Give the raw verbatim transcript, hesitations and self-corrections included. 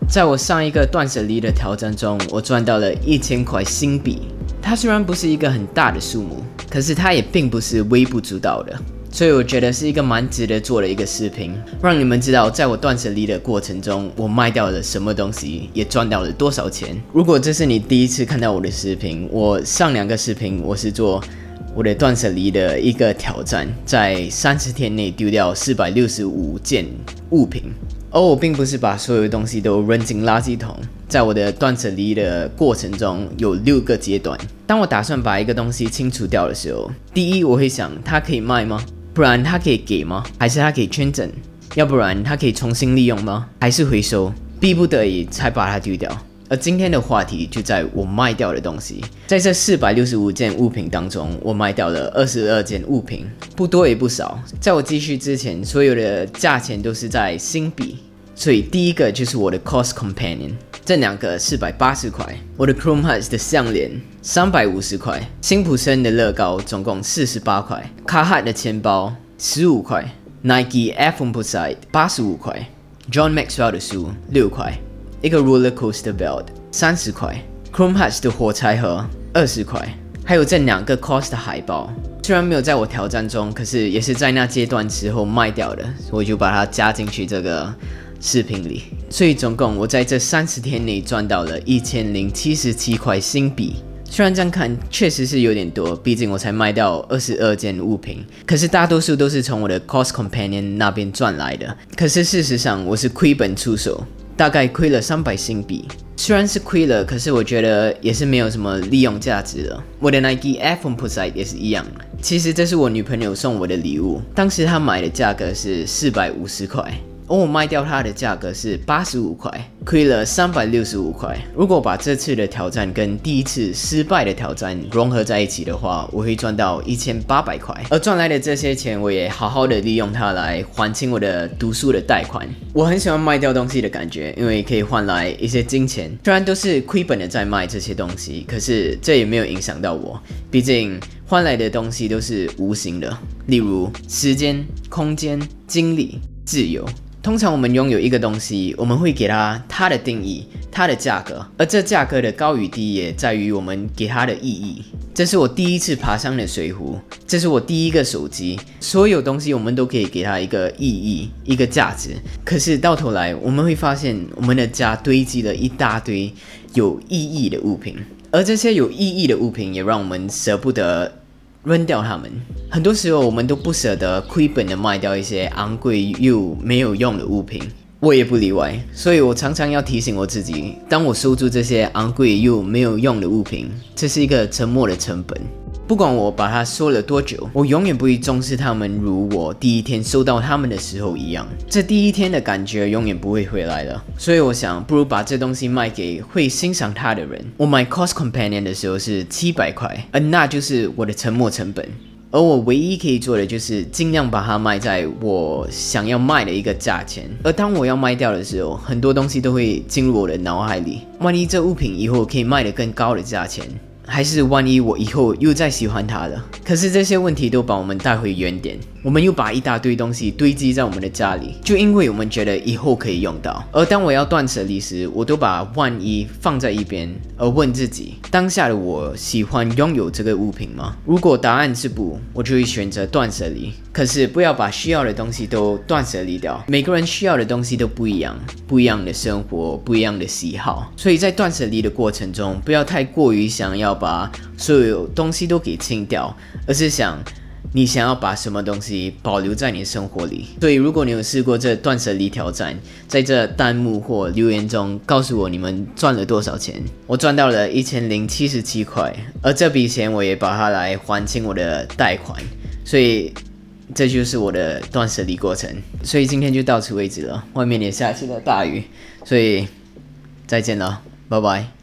在我上一个断舍离的挑战中，我赚到了一千块新币。它虽然不是一个很大的数目，可是它也并不是微不足道的。 所以我觉得是一个蛮值得做的一个视频，让你们知道在我断舍离的过程中，我卖掉了什么东西，也赚到了多少钱。如果这是你第一次看到我的视频，我上两个视频我是做我的断舍离的一个挑战，在三十天内丢掉四百六十五件物品。 而我并不是把所有东西都扔进垃圾桶，在我的断舍离的过程中有六个阶段。当我打算把一个东西清除掉的时候，第一我会想它可以卖吗？不然它可以给吗？还是它可以圈整？要不然它可以重新利用吗？还是回收？逼不得已才把它丢掉。而今天的话题就在我卖掉的东西，在这四百六十五件物品当中，我卖掉了二十二件物品，不多也不少。在我继续之前，所有的价钱都是在新币，所以第一个就是我的 Cost Companion， 这两个四百八十块，我的 Chrome Hearts 的项链三百五十块，辛普森的乐高总共四十八块，卡哈的钱包十五块 ，Nike Air Force 八十五块 ，John Maxwell 的书六块。 一个 roller coaster belt 三十块 ，Chrome Hearts 的火柴盒二十块，还有这两个 cost 的海报，虽然没有在我挑战中，可是也是在那阶段时候卖掉的，我就把它加进去这个视频里。所以总共我在这三十天内赚到了一千零七十七块新币。 虽然这样看确实是有点多，毕竟我才卖掉二十二件物品，可是大多数都是从我的 Cost Companion 那边赚来的。可是事实上我是亏本出手。 大概亏了三百新币，虽然是亏了，可是我觉得也是没有什么利用价值的。我的 Nike Air Force 也是一样，其实这是我女朋友送我的礼物，当时她买的价格是四百五十块，而我卖掉它的价格是八十五块，亏了三百六十五块。如果把这次的挑战跟第一次失败的挑战融合在一起的话，我会赚到一千八百块。而赚来的这些钱，我也好好的利用它来还清我的读书的贷款。我很喜欢卖掉东西的感觉，因为可以换来一些金钱。虽然都是亏本的在卖这些东西，可是这也没有影响到我，毕竟换来的东西都是无形的，例如时间、空间、精力、自由。 通常我们拥有一个东西，我们会给它它的定义、它的价格，而这价格的高与低也在于我们给它的意义。这是我第一次爬上的水壶，这是我第一个手机，所有东西我们都可以给它一个意义、一个价值。可是到头来，我们会发现我们的家堆积了一大堆有意义的物品，而这些有意义的物品也让我们舍不得 扔掉它们，很多时候我们都不舍得亏本的卖掉一些昂贵又没有用的物品，我也不例外。所以我常常要提醒我自己，当我收住这些昂贵又没有用的物品，这是一个沉没的成本。不管我把它收了多久，我永远不会重视它们如我第一天收到它们的时候一样。这第一天的感觉永远不会回来了。所以我想，不如把这东西卖给会欣赏它的人。我买 Cost Companion 的时候是七百块，而那就是我的沉没成本。而我唯一可以做的就是尽量把它卖在我想要卖的一个价钱。而当我要卖掉的时候，很多东西都会进入我的脑海里。万一这物品以后可以卖得更高的价钱， 还是万一我以后又再喜欢它了？可是这些问题都把我们带回原点，我们又把一大堆东西堆积在我们的家里，就因为我们觉得以后可以用到。而当我要断舍离时，我都把万一放在一边，而问自己：当下的我喜欢拥有这个物品吗？如果答案是不，我就会选择断舍离。可是不要把需要的东西都断舍离掉，每个人需要的东西都不一样，不一样的生活，不一样的喜好，所以在断舍离的过程中，不要太过于想要 把所有东西都给清掉，而是想你想要把什么东西保留在你的生活里。所以，如果你有试过这断舍离挑战，在这弹幕或留言中告诉我你们赚了多少钱。我赚到了一千零七十七块，而这笔钱我也把它来还清我的贷款。所以，这就是我的断舍离过程。所以今天就到此为止了，外面也下起了大雨，所以再见了，拜拜。